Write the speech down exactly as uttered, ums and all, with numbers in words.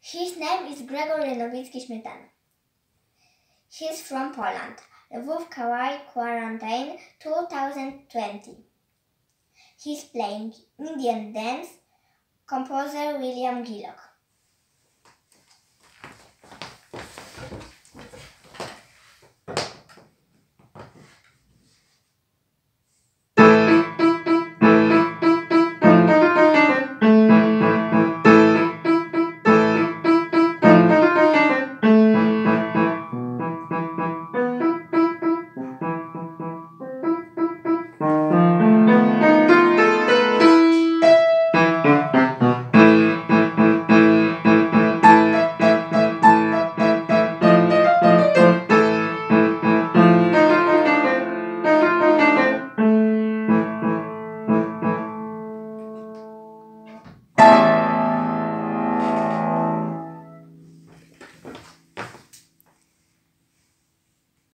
His name is Grzegorz Nowicki Śmietana. He's from Poland. Lviv Quarantine two thousand twenty. He's playing Indian dance, composer William Gillock.